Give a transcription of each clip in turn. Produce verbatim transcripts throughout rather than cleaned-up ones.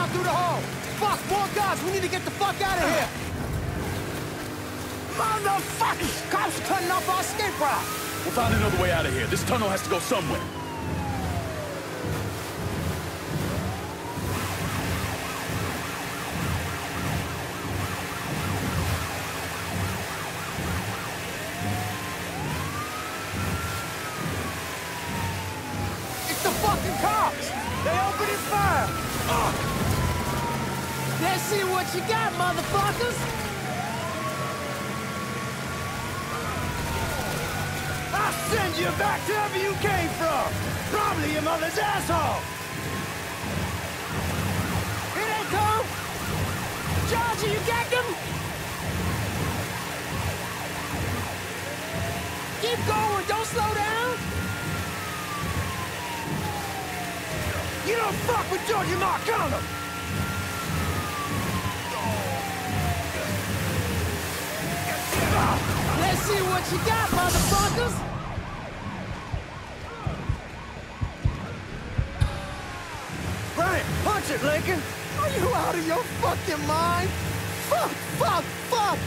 out through the hall. Fuck, more guards. We need to get the fuck out of here. Motherfuckers! Cops are cutting off our escape route. We'll find another way out of here. This tunnel has to go somewhere. It's the fucking cops! They opening fire! Uh. Let's see what you got, motherfuckers! I'll send you back to wherever you came from! Probably your mother's asshole! Here they come! Georgia, you got them? Keep going, don't slow down! You don't fuck with Georgia Marcano! Let's see what you got, motherfuckers! Right, punch it, Lincoln! Are you out of your fucking mind? Fuck, fuck, fuck!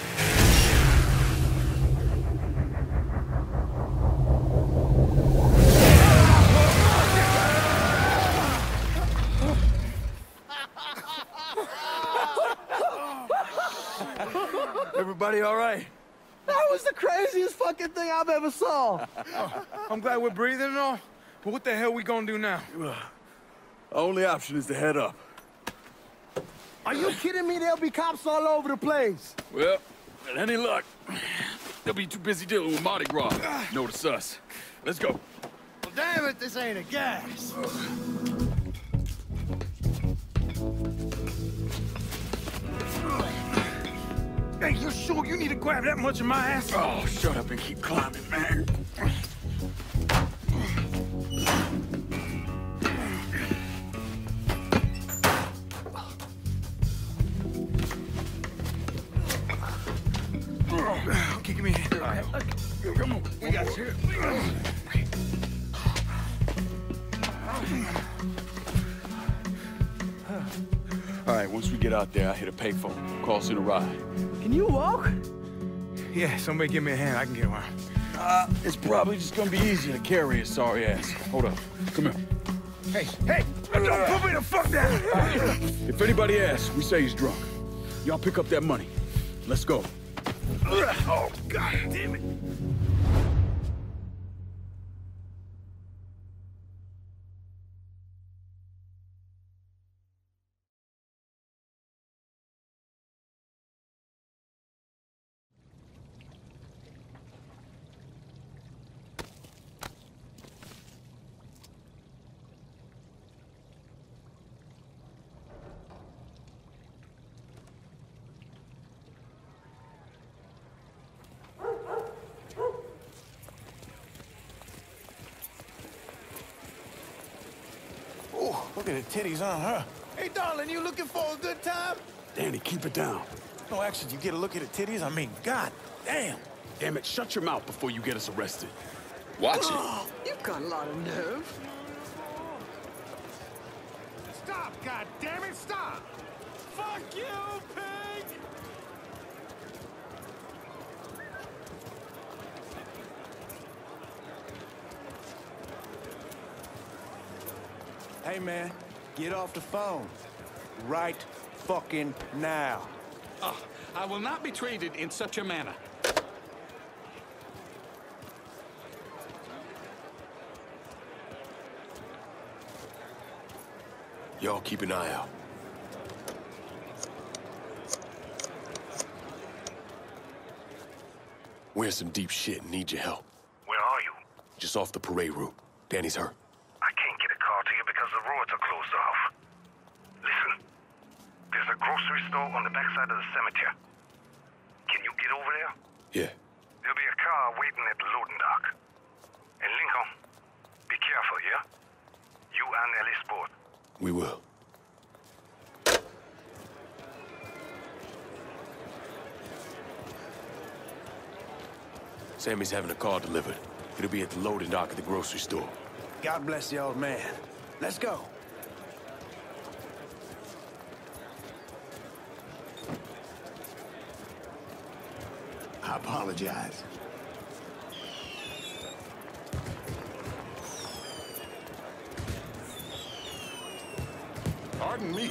Everybody all right? That was the craziest fucking thing I've ever saw. Oh, I'm glad we're breathing and all, but what the hell we gonna do now? Our only option is to head up. Are you kidding me? There'll be cops all over the place. Well, with any luck, they'll be too busy dealing with Mardi Gras. Notice us. Let's go. Well, damn it, this ain't a gas. Hey, you sure you need to grab that much of my ass? Oh, shut up and keep climbing, man. Okay, give me a hand. All right. Come on, we got you. All right, once we get out there, I hit a payphone. Call us in a ride. Can you walk? Yeah, somebody give me a hand. I can get around. Uh, it's probably just gonna be easier to carry his sorry ass. Hold up. Come here. Hey, hey! Don't put me the fuck down! If anybody asks, we say he's drunk. Y'all pick up that money. Let's go. Oh, God damn it. Look at the titties on her. Hey, darling, you looking for a good time? Danny, keep it down. No, actually, you get a look at the titties? I mean, god damn. Damn it, shut your mouth before you get us arrested. Watch it. You've got a lot of nerve. Stop, goddammit, stop! Fuck you, pig! Hey, man, get off the phone. Right fucking now. Oh, I will not be treated in such a manner. Y'all keep an eye out. We're in some deep shit and need your help. Where are you? Just off the parade route. Danny's hurt. I can't get a car to you because the roads are closed off. Listen, there's a grocery store on the backside of the cemetery. Can you get over there? Yeah. There'll be a car waiting at the loading dock. And Lincoln, be careful, yeah? You and Ellie Sport. We will. Sammy's having a car delivered. It'll be at the loading dock at the grocery store. God bless the old man. Let's go. apologize. Pardon me.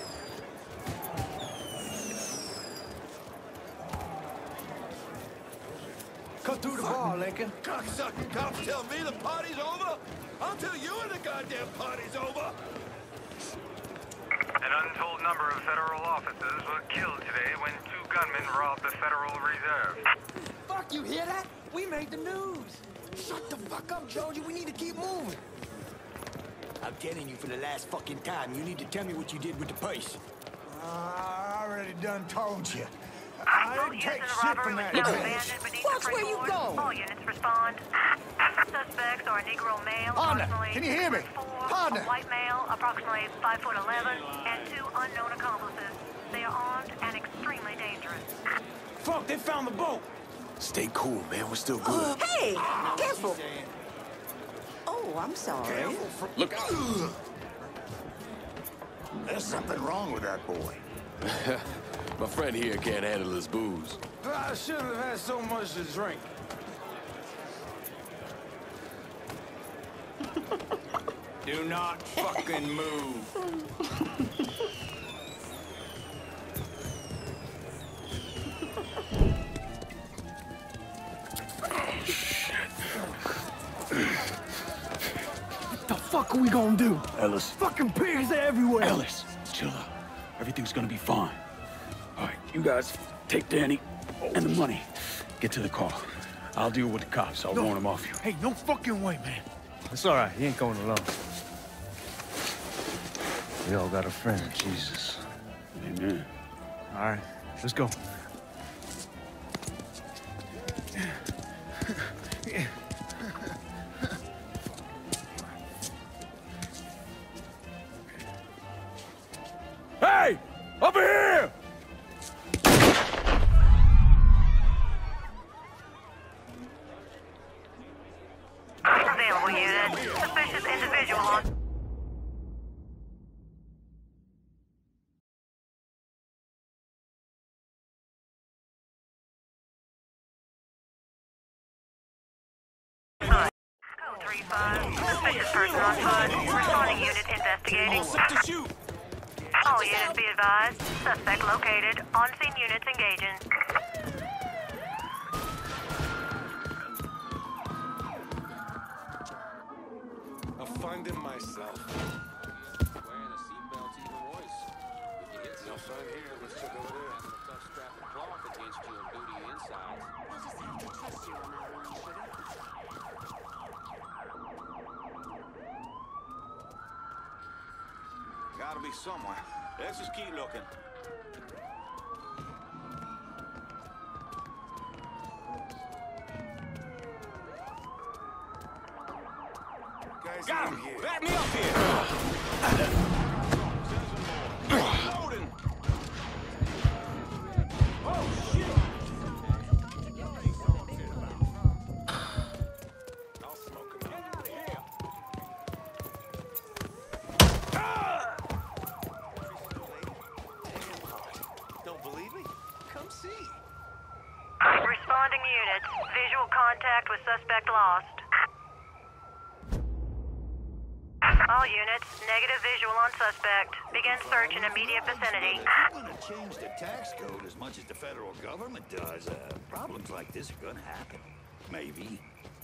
Cut through the bar, Lincoln. Cocksucking cops tell me the party's over? I'll tell you when the goddamn party's over. An untold number of federal officers were killed today when two gunmen robbed the Federal Reserve. Fuck, you hear that? We made the news. Shut the fuck up, Georgie. We need to keep moving. I'm telling you for the last fucking time, you need to tell me what you did with the purse. Uh, I already done told you. I didn't take shit from that bitch. Watch where you go. All units respond. Suspects are a Negro male, Partner, approximately can you hear me? four, Partner. a white male, approximately five foot eleven, and two unknown accomplices. They are armed and extremely dangerous. Fuck, they found the boat. Stay cool, man. We're still good. Hey, careful. Oh, I'm sorry. Look. There's something wrong with that boy. My friend here can't handle his booze. I shouldn't have had so much to drink. Do not fucking move. The fuck are we gonna do? Ellis. Fucking pigs are everywhere. Ellis, chill out. Everything's gonna be fine. All right, you guys take Danny and the money. Get to the car. I'll deal with the cops. I'll No. warn them off you. Hey, no fucking way, man. It's all right. He ain't going alone. We all got a friend, Jesus. Amen. All right, let's go. Hey! Over here! Available unit. Suspicious individual on... Code three five. Suspicious person on foot. Responding unit investigating. Set to shoot. All units be advised. Suspect located. On-scene units engaging. I'll find him myself. Wearing a seatbelt's even worse. If you hit something Nothing here. Let's check over there. a tough strap of cloth against you and booty inside. We'll just have to trust you on that one, sugar. Gotta be somewhere. Let's just keep looking. Guys, Got in him! here. Back me up here! Loading! Oh, shit! I'll smoke him out. Yeah. Don't believe me? Come see. Responding units. Visual contact with suspect lost. All units, negative visual on suspect. Begin search in immediate vicinity. If you're gonna change the tax code as much as the federal government does, uh, problems like this are gonna happen. Maybe.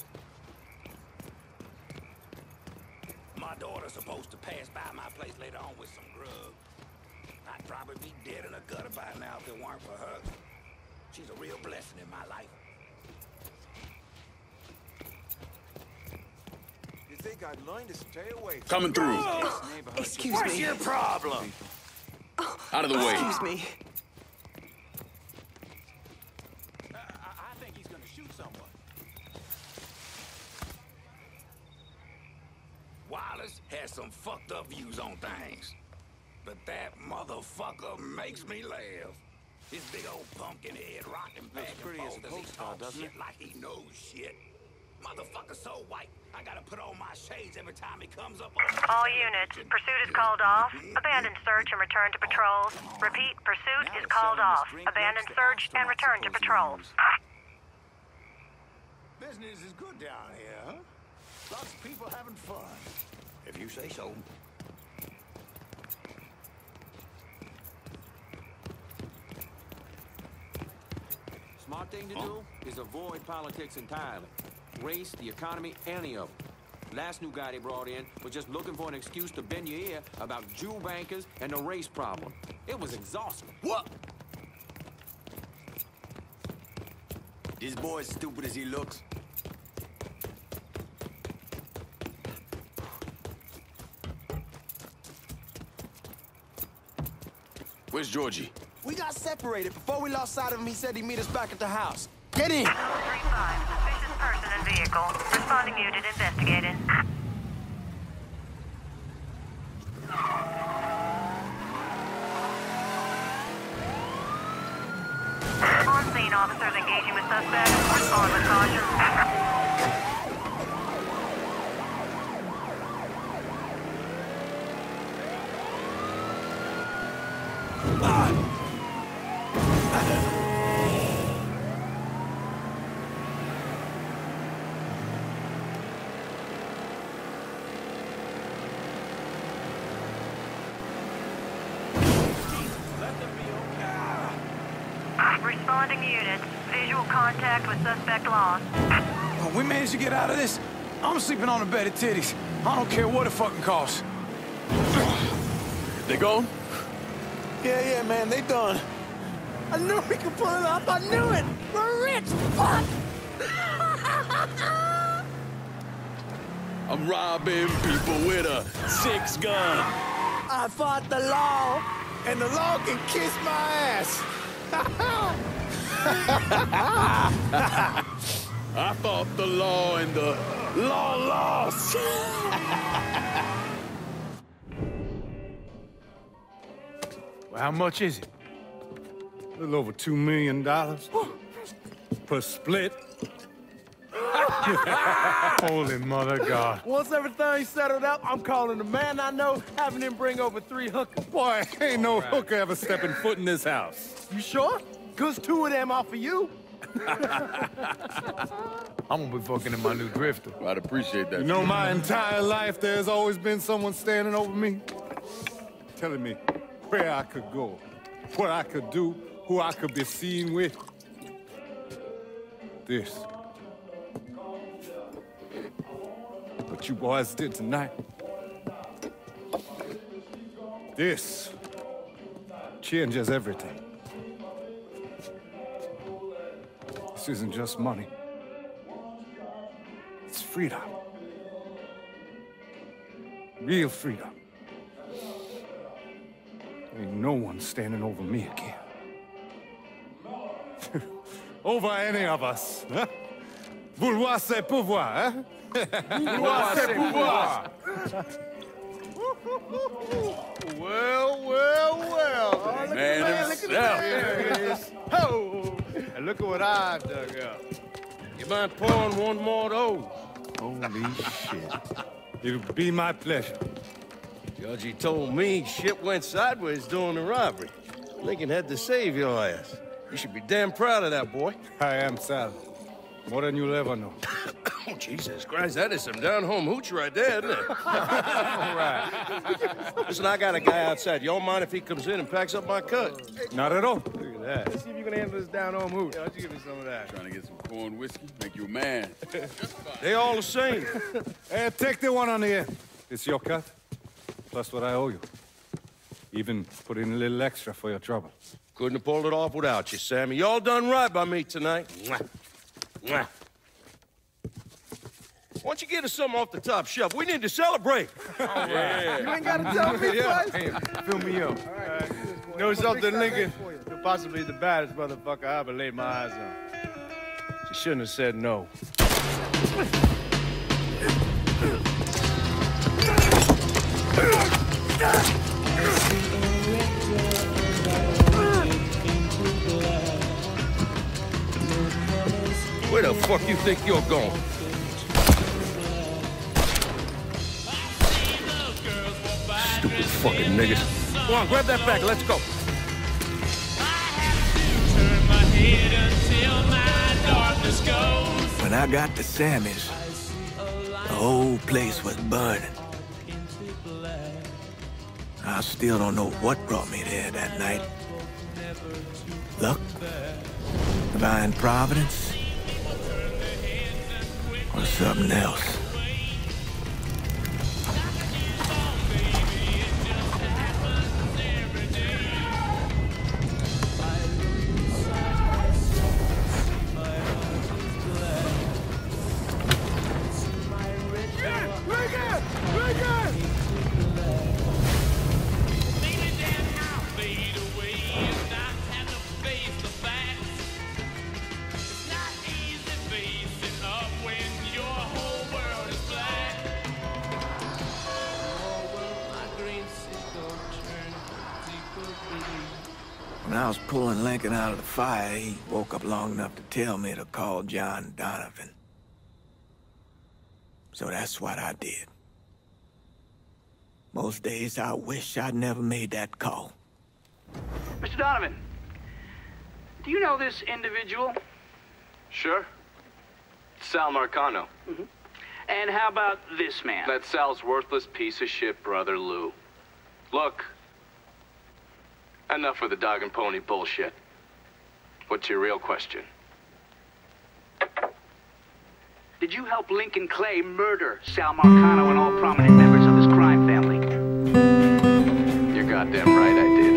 My daughter's supposed to pass by my place later on with some grub. I'd probably be dead in a gutter by now if it weren't for her. She's a real blessing in my life. You think I'd learn to stay away from Coming through. Excuse What's me. your problem? Out of the way. Excuse me. I, I think he's gonna shoot someone. Wallace has some fucked up views on things. But that motherfucker makes me laugh. His big old pumpkin head rocking back and pretty as forth a as he postcard, talks doesn't shit it? like he knows shit. Motherfucker so white, I gotta put on my shades every time he comes up on All units, pursuit is called off. Abandon search and return to patrols. Repeat, pursuit is called off. Abandon search and return to patrols. Business is good down here, huh? Lots of people having fun. If you say so. Smart thing to do is avoid politics entirely. Race, the economy, any of them. Last new guy they brought in was just looking for an excuse to bend your ear about Jew bankers and the race problem. It was exhausting. What? This boy as stupid as he looks. Where's Georgie? We got separated. Before we lost sight of him, he said he'd meet us back at the house. Get in! three five, suspicious person and vehicle. Responding unit investigating. On scene, officers engaging with suspects. Respond with caution. Responding units. Visual contact with suspect lost. Oh, we managed to get out of this. I'm sleeping on a bed of titties. I don't care what it fucking costs. They gone? Yeah, yeah, man, they done. I knew we could pull it off. I knew it. We're rich. Fuck. I'm robbing people with a six gun. I fought the law, And the law can kiss my ass. I fought the law and the law lost. Well, how much is it? A little over two million dollars per split. Holy mother God. Once everything's settled up, I'm calling the man I know, having him bring over three hookers. Boy, ain't no hooker ever stepping foot in this house. You sure? Cause two of them are for you. I'm gonna be fucking in my new drifter. Well, I'd appreciate that. You know, my entire life there's always been someone standing over me, telling me where I could go, what I could do, who I could be seen with. This. What you boys did tonight. This changes everything. This isn't just money. It's freedom. Real freedom. Ain't no one standing over me again. Over any of us, huh? Vouloir c'est pouvoir, hein? Vouloir c'est pouvoir. Well, well, well. Oh, look Man at the himself. Look at the There it is. Oh, and look at what I dug up. You mind pouring one more of those? Holy shit. It'll be my pleasure. Georgie told me shit went sideways during the robbery. Lincoln had to save your ass. You should be damn proud of that, boy. I am, Sal. More than you'll ever know. Oh, Jesus Christ, that is some down-home hooch right there, isn't it? All right. Listen, I got a guy outside. You don't mind if he comes in and packs up my cut? Not at all. Look at that. Let's see if you can handle this down-home hoot. Why don't you give me some of that? Trying to get some corn whiskey, make you a man. They all the same. Hey, take the one on the end. It's your cut, plus what I owe you. Even put in a little extra for your trouble. Couldn't have pulled it off without you, Sammy. You all done right by me tonight. Mwah. Mwah. Why don't you get us something off the top shelf? We need to celebrate. All right. Yeah. You ain't gotta tell me Yeah. twice. Hey, fill me up. All right, You know something, Lincoln? You're possibly the baddest motherfucker I ever laid my eyes on. She shouldn't have said no. Where the fuck you think you're going? Stupid fucking niggas. Come on, grab that bag. Let's go. Turn my head until my darkness goes. When I got to Sammy's, the whole place was burning. I still don't know what brought me there that night. Luck? Divine providence? Or something else? When I was pulling Lincoln out of the fire, he woke up long enough to tell me to call John Donovan. So that's what I did. Most days I wish I'd never made that call. Mister Donovan, do you know this individual? Sure. Sal Marcano. Mm-hmm. And how about this man? That's Sal's worthless piece of shit brother, Lou. Look. Enough with the dog and pony bullshit. What's your real question? Did you help Lincoln Clay murder Sal Marcano and all prominent members of his crime family? You're goddamn right I did.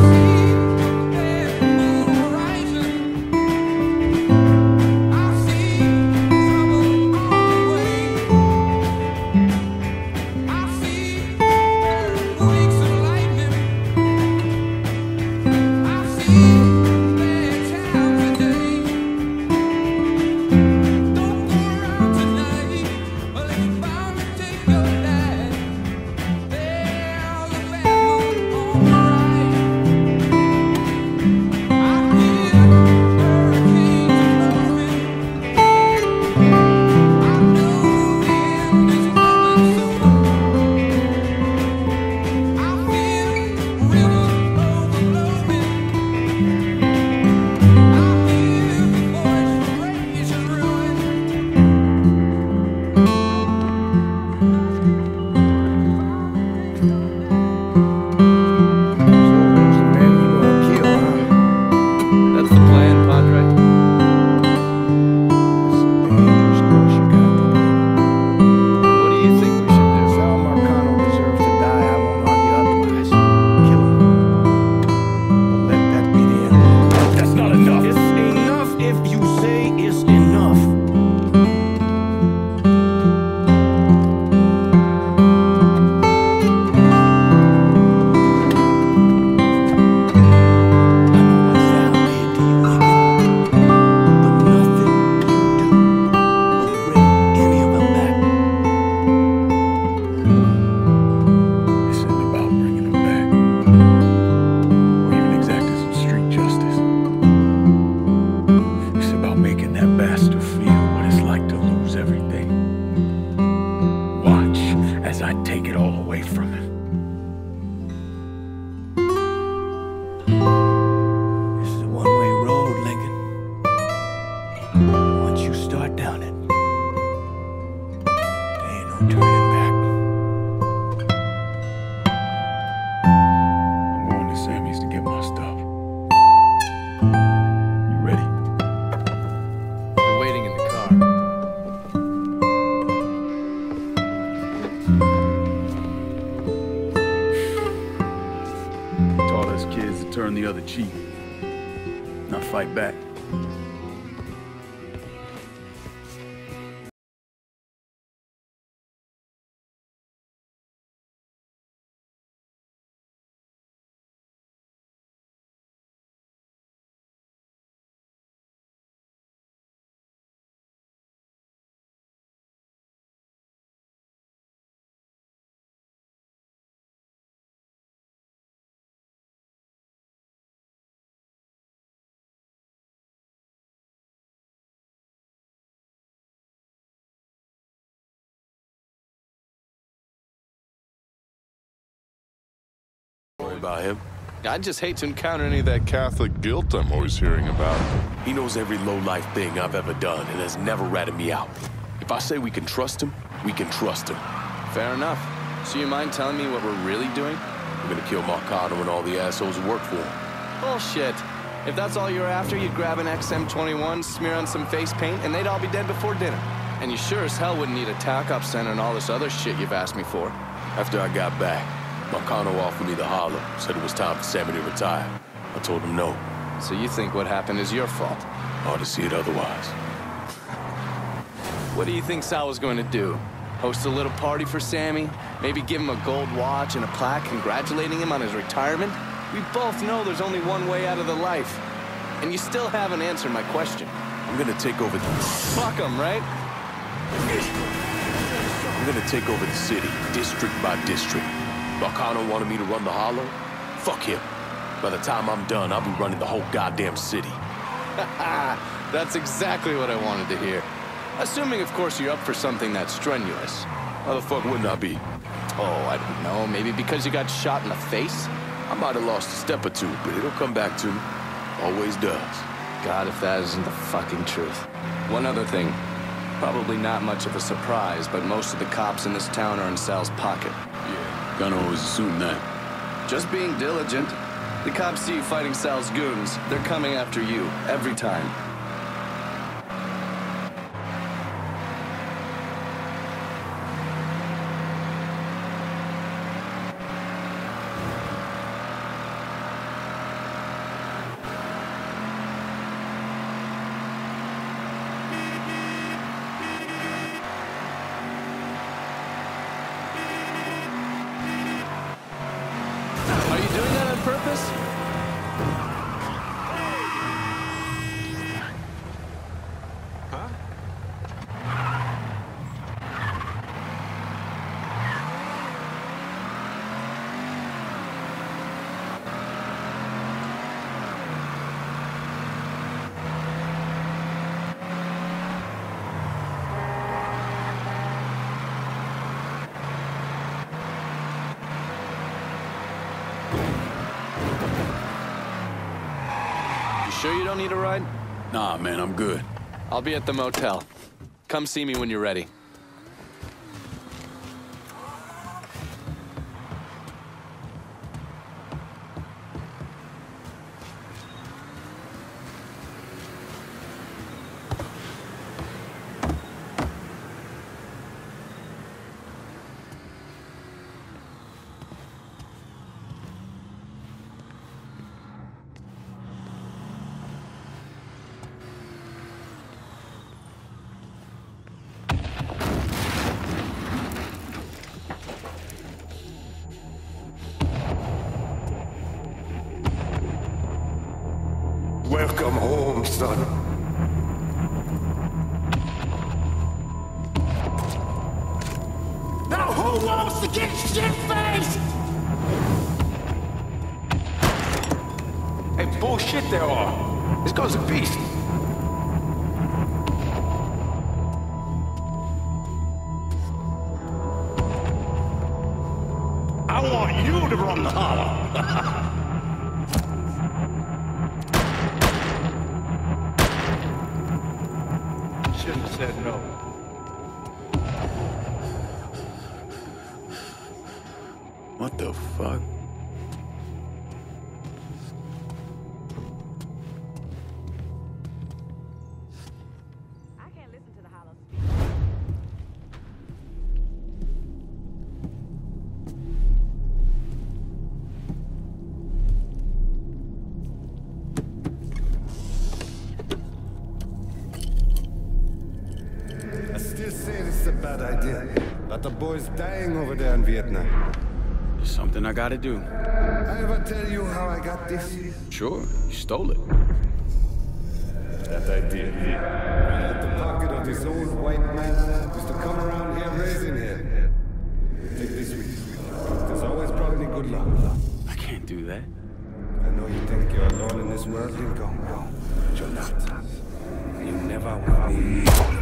Turn the other cheek, not fight back. Worry about him. I'd just hate to encounter any of that Catholic guilt I'm always hearing about. He knows every low-life thing I've ever done and has never ratted me out. If I say we can trust him, we can trust him. Fair enough. So you mind telling me what we're really doing? We're gonna kill Marcano and all the assholes who work for him. Bullshit. If that's all you're after, you'd grab an X M twenty-one, smear on some face paint, and they'd all be dead before dinner. And you sure as hell wouldn't need a tack-up center and all this other shit you've asked me for. After I got back, Marcano offered me the hollow, said it was time for Sammy to retire. I told him no. So you think what happened is your fault? Hard to see it otherwise. What do you think Sal was going to do? Host a little party for Sammy? Maybe give him a gold watch and a plaque congratulating him on his retirement? We both know there's only one way out of the life. And you still haven't answered my question. I'm gonna take over the... Fuck him, right? I'm gonna take over the city, district by district. Marcano wanted me to run the hollow? Fuck him. By the time I'm done, I'll be running the whole goddamn city. That's exactly what I wanted to hear. Assuming, of course, you're up for something that's strenuous. How the fuck wouldn't I be? Oh, I don't know. Maybe because you got shot in the face? I might have lost a step or two, but it'll come back to me. Always does. God, if that isn't the fucking truth. One other thing. Probably not much of a surprise, but most of the cops in this town are in Sal's pocket. Yeah, gonna always assume that. Just being diligent. The cops see you fighting Sal's goons. They're coming after you, every time. Are you doing that on purpose? Huh? Sure you don't need a ride? Nah, man, I'm good. I'll be at the motel. Come see me when you're ready. Welcome home, son. Now who wants to get shit-faced? Hey, bullshit there are. This guy's a beast. I want you to run the hollow. Shouldn't have said no. What the fuck? I can't listen to the hollow. I still say this is a bad idea, but the boy's dying over there in Vietnam. It's something I gotta do. I ever tell you how I got this? Sure, you stole it. That I did. At the pocket of this old white man used to come around here raising hell. Take this with you. There's always brought me good luck. I can't do that. I know you think you're alone in this world, Lincoln. No, but you're not. You never will be.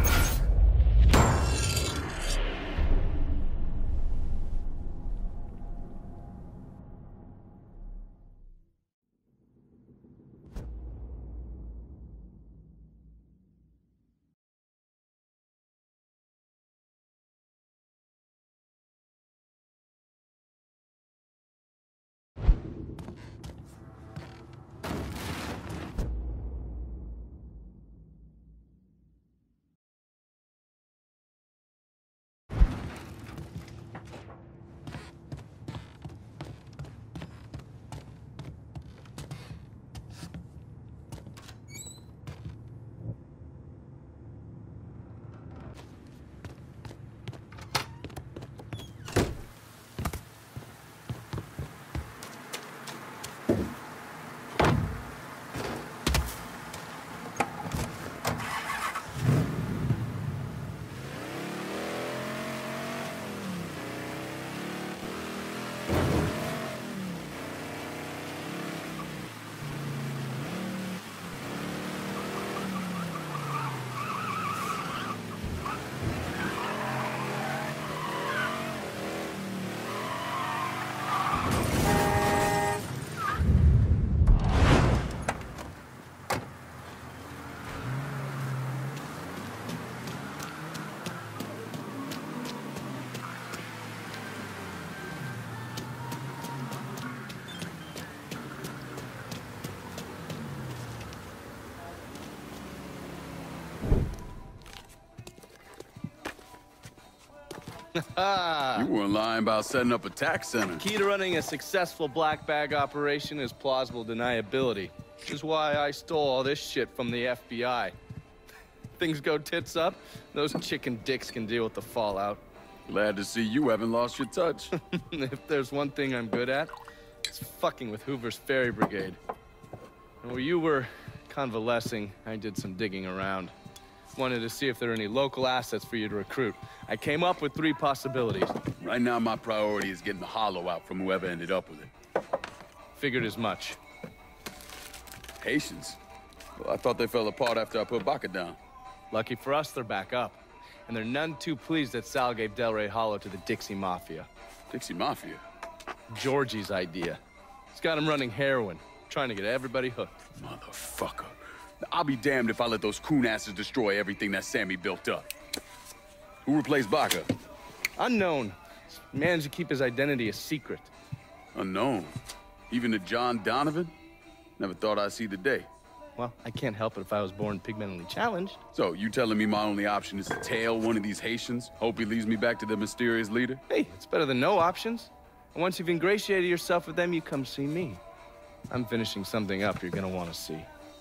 You weren't lying about setting up a tax center. Key to running a successful black bag operation is plausible deniability, which is why I stole all this shit from the F B I. Things go tits up, those chicken dicks can deal with the fallout. Glad to see you haven't lost your touch. If there's one thing I'm good at, it's fucking with Hoover's Ferry Brigade. And while you were convalescing, I did some digging around. Wanted to see if there are any local assets for you to recruit. I came up with three possibilities. Right now, my priority is getting the hollow out from whoever ended up with it. Figured as much. Haitians? Well, I thought they fell apart after I put Baca down. Lucky for us, they're back up. And they're none too pleased that Sal gave Delray Hollow to the Dixie Mafia. Dixie Mafia? Georgie's idea. He's got him running heroin, trying to get everybody hooked. Motherfucker. I'll be damned if I let those coon asses destroy everything that Sammy built up. Who replaced Baca? Unknown. He managed to keep his identity a secret. Unknown? Even to John Donovan? Never thought I'd see the day. Well, I can't help it if I was born pigmentally challenged. So, you telling me my only option is to tail one of these Haitians? Hope he leads me back to the mysterious leader? Hey, it's better than no options. And once you've ingratiated yourself with them, you come see me. I'm finishing something up you're gonna want to see.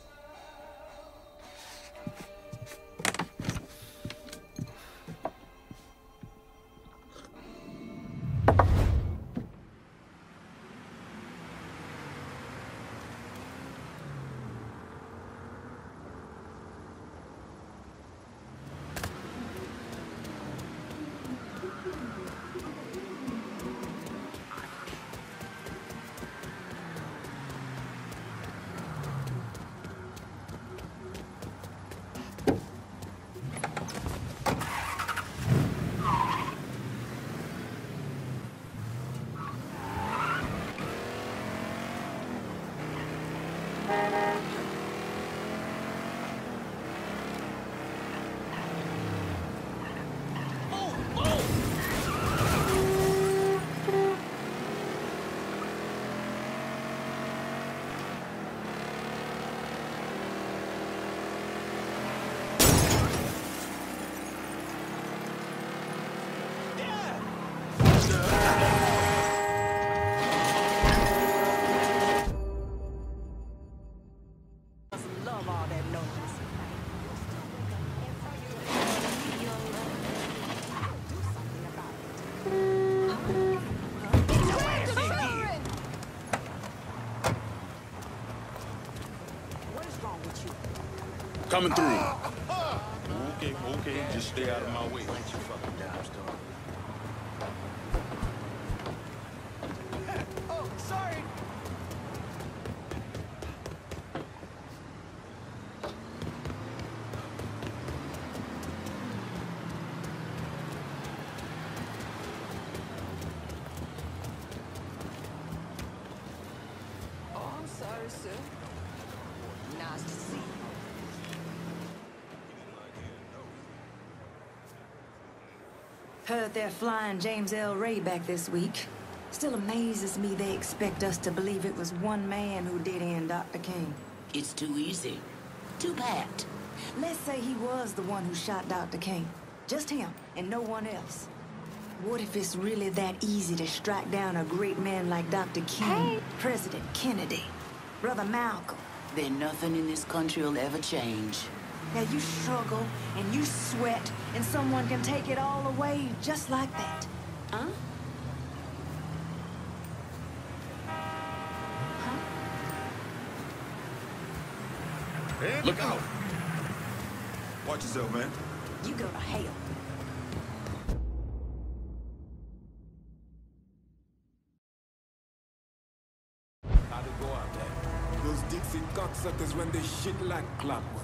Coming through. Okay, okay, just stay out of my way. Watch your fucking dimes, dog. Oh, sorry. Oh, I'm sorry, sir. Nice to see you. Heard they're flying James L. Ray back this week. Still amazes me they expect us to believe it was one man who did end Doctor King. It's too easy. Too bad. Let's say he was the one who shot Doctor King. Just him and no one else. What if it's really that easy to strike down a great man like Doctor King, hey. President Kennedy, Brother Malcolm? Then nothing in this country will ever change. Now you struggle and you sweat and someone can take it all away just like that. Huh? Huh? Hey, look out! Watch yourself, man. You go to hell. How'd it go out there? Those Dixie cocksuckers run this shit like clockwork.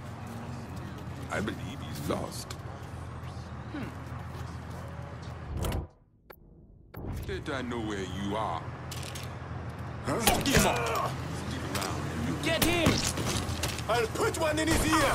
I believe he's lost. Hmm. Did I know where you are? Huh? Fuck him up! Stick around and you get him! I'll put one in his ear!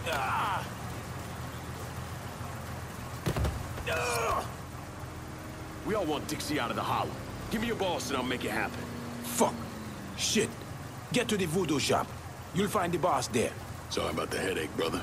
Ah. Ah. We all want Dixie out of the hollow. Give me your boss and I'll make it happen. Fuck. Shit. Get to the voodoo shop. You'll find the boss there. Sorry about the headache, brother.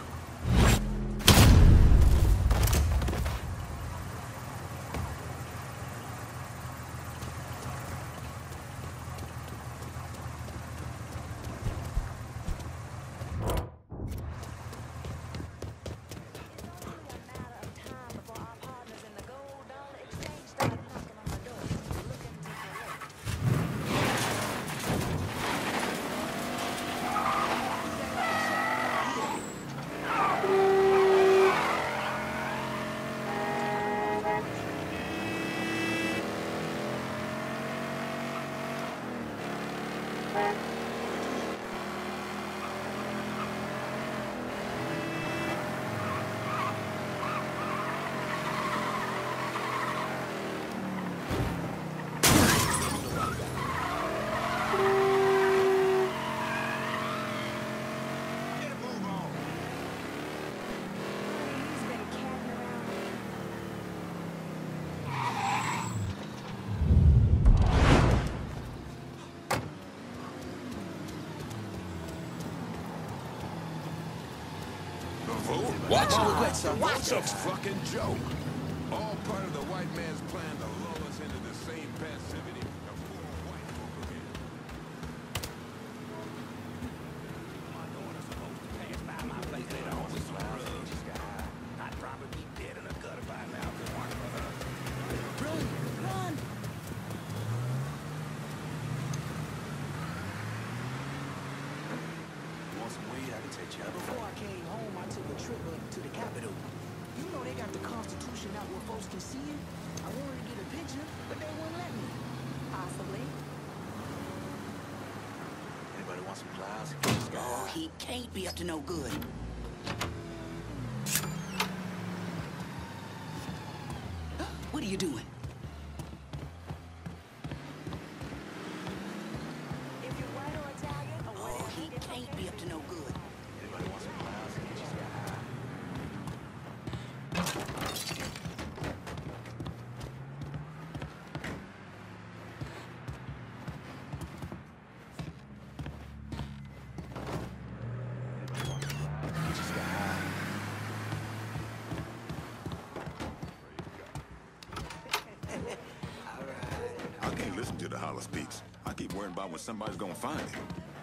Watch it. What's a fucking joke? All part of the white man's plan to lull us into the same passivity of poor white folk again. My daughter's supposed to pass by my place later on with some drugs. I'd probably be dead in a gutter by now if it weren't for her. Run! Run! You want some weed? I can take you out. Before I came home, I took a trip up to the Capitol. You know they got the Constitution out where folks can see it. I wanted to get a picture, but they wouldn't let me. Possibly. Anybody want some pliers? Oh, he can't be up to no good. What are you doing? Oh, he can't be up to no good. Anybody want some pliers? I can't listen to the holler speaks. I keep worrying about when somebody's gonna find it.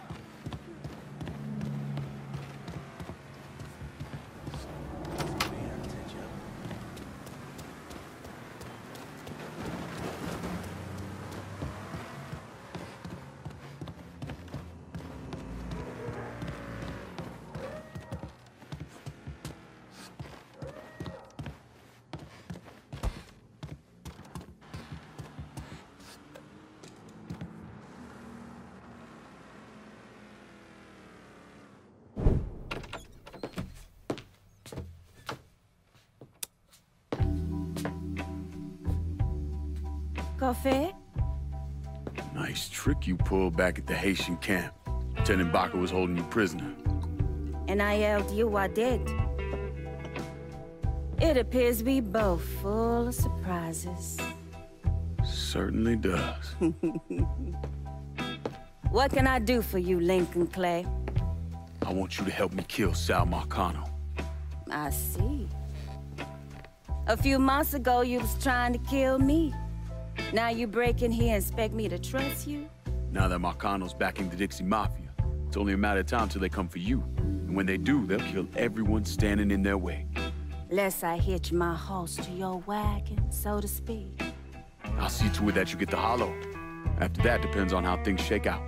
Coffee? Nice trick you pulled back at the Haitian camp. Lieutenant Baca was holding you prisoner. And I yelled you I did. It appears we both full of surprises. Certainly does. What can I do for you, Lincoln Clay? I want you to help me kill Sal Marcano. I see. A few months ago, you was trying to kill me. Now you break in here and expect me to trust you? Now that Marcano's backing the Dixie Mafia, it's only a matter of time till they come for you. And when they do, they'll kill everyone standing in their way. Lest I hitch my horse to your wagon, so to speak. I'll see to it that you get the hollow. After that, depends on how things shake out.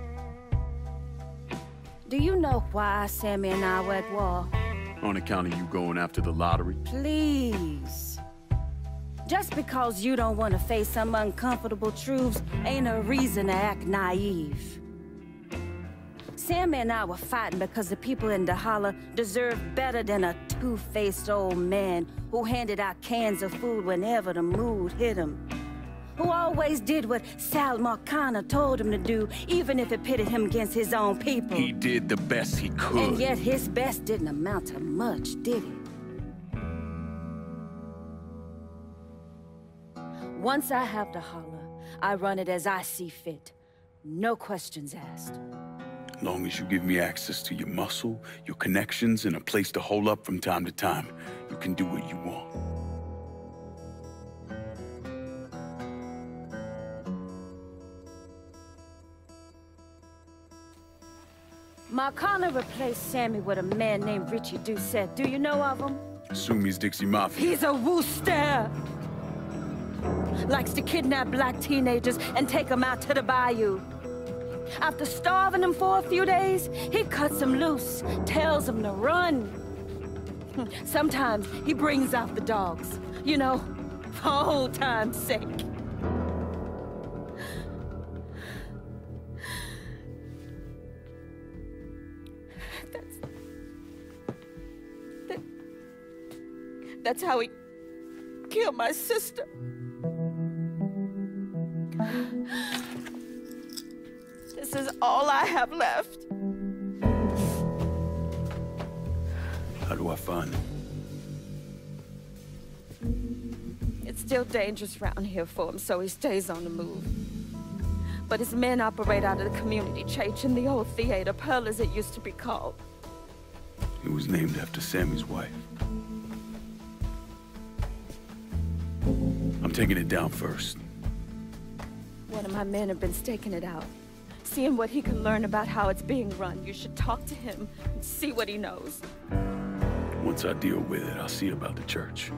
Do you know why Sammy and I were at war? On account of you going after the lottery? Please. Just because you don't want to face some uncomfortable truths ain't a reason to act naive. Sammy and I were fighting because the people in the holler deserved better than a two-faced old man who handed out cans of food whenever the mood hit him. who always did what Sal Marcana told him to do, even if it pitted him against his own people. He did the best he could. And yet his best didn't amount to much, did it? Once I have the holler, I run it as I see fit. No questions asked. Long as you give me access to your muscle, your connections, and a place to hole up from time to time, you can do what you want. Marcana replaced Sammy with a man named Richie Doucette. Do you know of him? Assume he's Dixie Mafia. He's a wooster! Likes to kidnap black teenagers and take them out to the bayou. After starving them for a few days, he cuts them loose, tells them to run. Sometimes he brings out the dogs, you know, for old time's sake. That's... That, that's how he killed my sister. This is all I have left. How do I find him? It's still dangerous around here for him, so he stays on the move. But his men operate out of the community church in the old theater, Pearl as it used to be called. It was named after Sammy's wife. I'm taking it down first. One of my men have been staking it out. Seeing what he can learn about how it's being run. You should talk to him and see what he knows. Once I deal with it, I'll see about the church.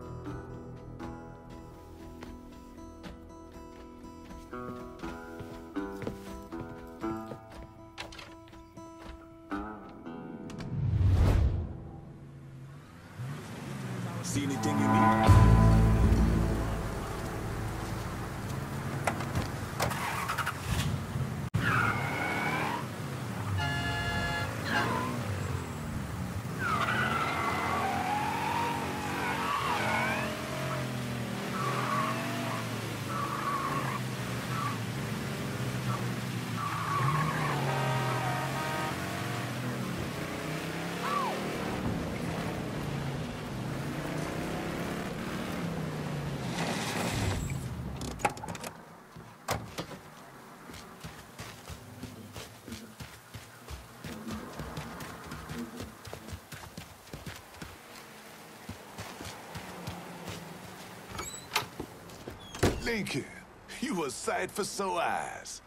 See anything you need? Lincoln, you a sight for sore eyes.